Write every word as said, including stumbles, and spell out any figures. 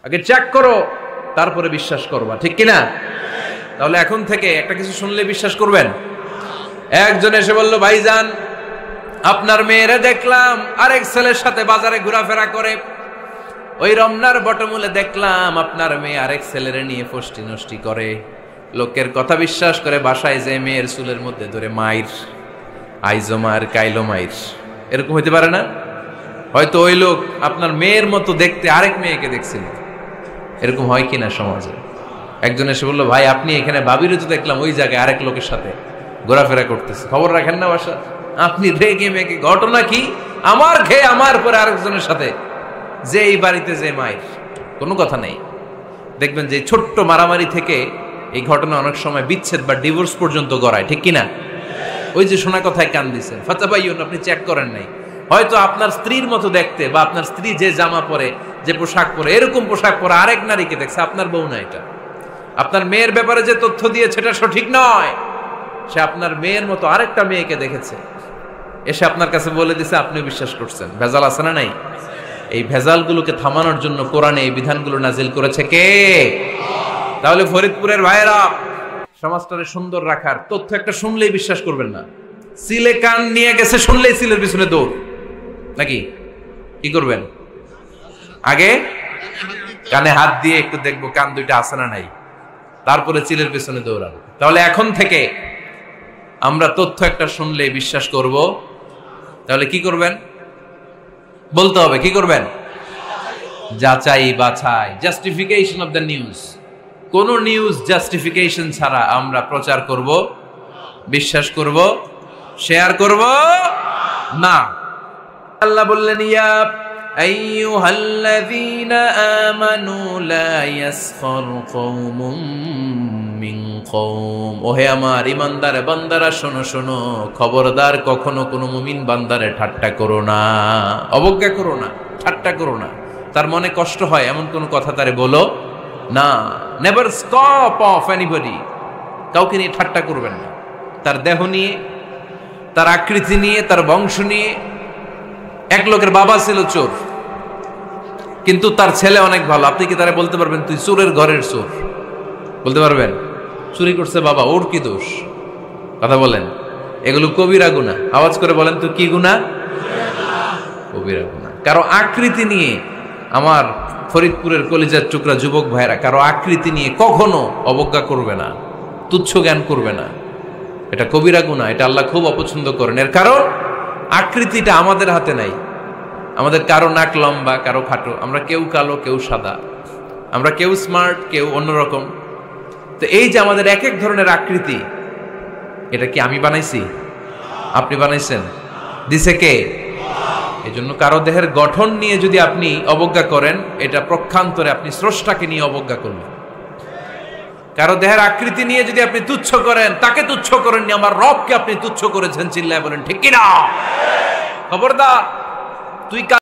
আগে চেক করো, তারপরে বিশ্বাস করবা, ঠিক কিনা? তাহলে এখন থেকে একটা কিছু শুনলে বিশ্বাস করবেন? একজন এসে বলল, ভাইজান আপনার মেয়েরা দেখলাম আরেক ছেলের সাথে বাজারে ঘোরাফেরা করে, ওই রমনার বটমূলে দেখলাম আপনার মেয়ে আরেক ছেলেরে নিয়ে ফষ্টি নষ্টি করে, লোকের কথা বিশ্বাস করে বাসায় যে মেয়ের চুলের মধ্যে ধরে মাইর, আইজো মায়ের কাইলো মাইর। এরকম হইতে পারে না? হয়তো ওই লোক আপনার মেয়ের মতো দেখতে আরেক মেয়েকে দেখছিল। এরকম হয় কিনা সমাজে? একজন এসে বললো, ভাই আপনি এখানে ভাবিরে তো দেখলাম ওই জায়গায় আরেক লোকের সাথে ঘোরাফেরা করতেছে, খবর রাখেন না বাসা? আপনি রেগে মেগে, ঘটনা কি? আমার খেয়ে আমার পরে আরেকজনের সাথে, যে এই বাড়িতে যে মায়ের, কোনো কথা নেই। দেখবেন যে ছোট্ট মারামারি থেকে এই ঘটনা অনেক সময় বিচ্ছেদ বা ডিভোর্স পর্যন্ত গড়ায়, ঠিক কিনা? ওই যে শোনা কথায় কান দিচ্ছেন, ফাতাবাইয়ুন, আপনি চেক করেন নাই। হয়তো আপনার স্ত্রীর মতো দেখতে বা আপনার স্ত্রী যে জামা পরে, যে পোশাক পরে, এরকম পোশাক পরে আরেক নারীকে দেখছে, আপনার বউ না এটা। আপনার মেয়ের ব্যাপারে যে তথ্য দিয়েছে এটা সঠিক নয়, সে আপনার মেয়ের মতো আরেকটা মেয়েকে দেখেছে, এসে আপনার কাছে বলে দিছে, আপনি বিশ্বাস করছেন। ভেজাল আছে না নাই? এই ভেজালগুলোকে থামানোর জন্য কোরআনে এই বিধানগুলো নাজিল করেছে কে? তাহলে ফরিদপুরের ভাইয়েরা, সমাজটারে সুন্দর রাখার তথ্য একটা শুনলেই বিশ্বাস করবেন না। সিলে কান নিয়ে গেছে শুনলেই সিলের পিছনে দৌড়, নাকি? কি করবেন? আগে কানে হাত দিয়ে একটু দেখবো কান দুইটা আছে না নাই, তারপরে চিলের পিছনে দৌড়ানো। তাহলে এখন থেকে আমরা তথ্য একটা শুনলেই বিশ্বাস করব। তাহলে কি করবেন? বলতে হবে কি করবেন? যাচাই বাছাই, জাস্টিফিকেশন অফ দ্য নিউজ। কোন নিউজ জাস্টিফিকেশন ছাড়া আমরা প্রচার করব, বিশ্বাস করব, শেয়ার করব না। আল্লাহ বললেন, ইয়া আইয়ুহাল্লাযীনা আমানু লা ইয়াসখার কওমুম মিন কওম। ওহে আমার ঈমানদার বান্দারা, শোনো শোনো, খবরদার কখনো কোনো মুমিন বান্দারে ঠাট্টা করো না, অবজ্ঞা করো না, ঠাট্টা করো না। তার মনে কষ্ট হয় এমন কোন কথা তারে বলো না। নেভার স্কপ অফ এনিবডি, কাউকে নিয়ে ঠাট্টা করবেন না। তার দেহ নিয়ে, তার আকৃতি নিয়ে, তার বংশ নিয়ে। এক লোকের বাবা ছিল চোর, কিন্তু তার ছেলে অনেক ভালো। আপনি কি তারা বলতে পারবেন তুই চোরের ঘরের চোর? বলতে পারবেন? চুরি করছে বাবা, ওর কি দোষ? কথা বলেন। এগুলো কবিরা গুনাহ। আওয়াজ করে বলেন তো, কি গুনাহ? কবিরা গুনাহ। কারো আকৃতি নিয়ে, আমার ফরিদপুরের কলিজার টুকরা যুবক ভাইরা, কারো আকৃতি নিয়ে কখনো অবজ্ঞা করবে না, তুচ্ছ জ্ঞান করবে না। এটা কবিরা গুনাহ, এটা আল্লাহ খুব অপছন্দ করেন। এর কারণ আকৃতিটা আমাদের হাতে নাই। আমাদের কারো নাক লম্বা, কারো খাটো, আমরা কেউ কালো, কেউ সাদা, আমরা কেউ স্মার্ট, কেউ অন্যরকম। তো এই যে আমাদের এক এক ধরনের আকৃতি, এটা কি আমি বানাইছি? আপনি বানাইছেন? দিছে কে? এই জন্য কারো দেহের গঠন নিয়ে যদি আপনি অবজ্ঞা করেন, এটা প্রক্ষান্তরে আপনি স্রষ্টাকে নিয়ে অবজ্ঞা করবেন। কারো দেহের আকৃতি নিয়ে যদি আপনি তুচ্ছ করেন, তাকে তুচ্ছ করেননি, আমার রবকে আপনি তুচ্ছ করেছেন। চিল্লায় বলেন ঠিক কিনা? খবরদার, তুই